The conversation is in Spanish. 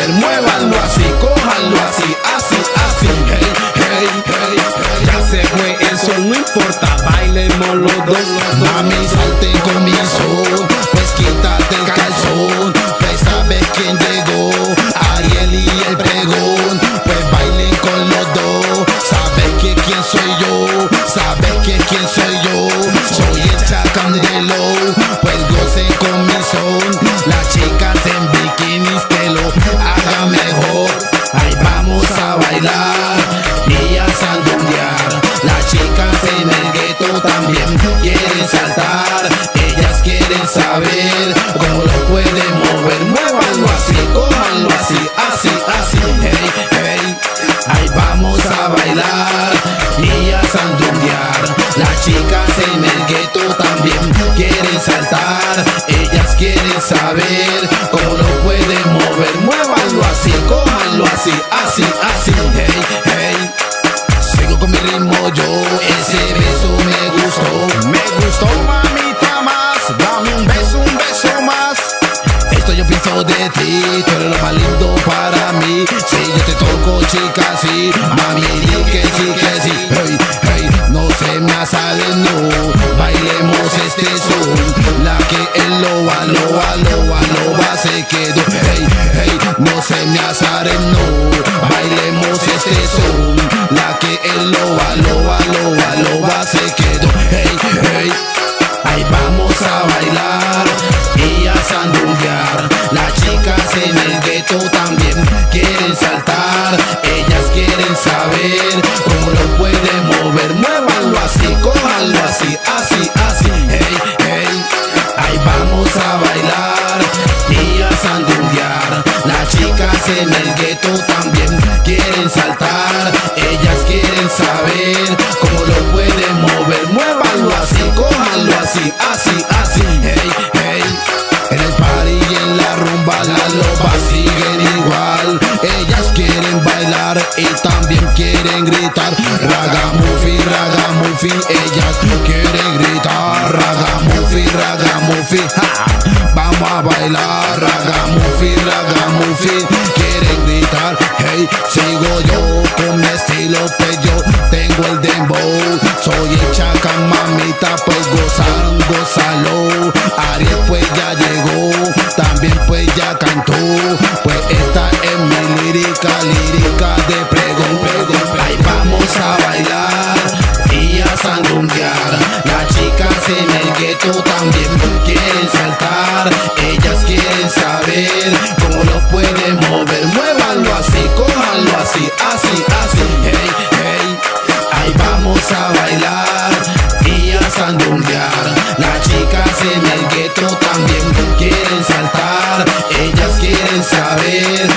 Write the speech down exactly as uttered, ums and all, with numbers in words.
mover, muévanlo así, cójanlo así, así, así. Hey, hey, hey, hey. Ya se fue el sol, no importa, bailemos los dos. Mami, salte con mi son, pues quítate el calzón. Pues sabes quién llegó, Ariel y el pregón. Pues bailen con los dos, sabes que quién soy yo, sabes que quién soy yo. Soy el Chacandelo, pues gocen con mi son. Las chicas en bikinis que lo hagan mejor. Ahí vamos a bailar y a sandunguear. Las chicas en el gueto también quieren saltar. Ellas quieren saber cómo lo pueden mover. Muévanlo así, cójanlo así, así, así. Hey, hey. Ahí vamos a bailar y a sandunguear. Las chicas en el gueto también quieren saltar. Ellas quieren saber cómo lo pueden mover. Muévanlo así, cójanlo así, así, así. Hey, hey. Sigo con mi ritmo yo, ese beso me gustó. Me gustó, mamita, más. Dame un beso, un beso más. Esto yo pienso de ti, tú eres lo más lindo para mí. Si yo te toco, chica, sí, mami, di que sí, que sí. Hey, hey, no se me asalen, no. Bailemos este son, la que él lo va, lo va, lo va, lo va, se quedó. Hey, hey, no se me asalen, no. Bailemos este son, la que él lo va, lo va, lo va, lo va, se quedó. Hey, hey. Ahí vamos a bailar y a sandunguear. Las chicas en el gueto también quieren saltar. Ellas quieren saber cómo lo pueden mover. Muévanlo así, cójanlo así, así, así. Hey, hey. Ahí vamos a bailar y a sandunguear. Las chicas en el gueto también quieren saltar. Ellas quieren saber cómo lo pueden mover. Muévanlo así, cójanlo así, así, así. Hey, hey. En el party y en la rumba las lobas siguen igual. Ellas quieren bailar y también quieren gritar. Ragamuffin, ragamuffin, ellas quieren gritar. Ragamuffin, ragamuffin, ja. Vamos a bailar. Ragamuffin, ragamuffin, quieren gritar. Hey, sigo yo con mi estilo, pues yo tengo el dembow. Soy el Chaca, mamita, pues gozaron, gózalo. Ariel pues ya llegó, también pues ya cantó. Pues esta es mi lírica, lírica de pregón, pregón. Ahí vamos a bailar y a sandunguear. Las chicas en el gueto también quieren saltar. Ellas quieren saber cómo lo pueden mover. Muévanlo así, cójanlo así, así, así. Hey, hey. Ahí vamos a bailar y a sandunguear. Las chicas en el gueto también quieren saltar. Ellas quieren saber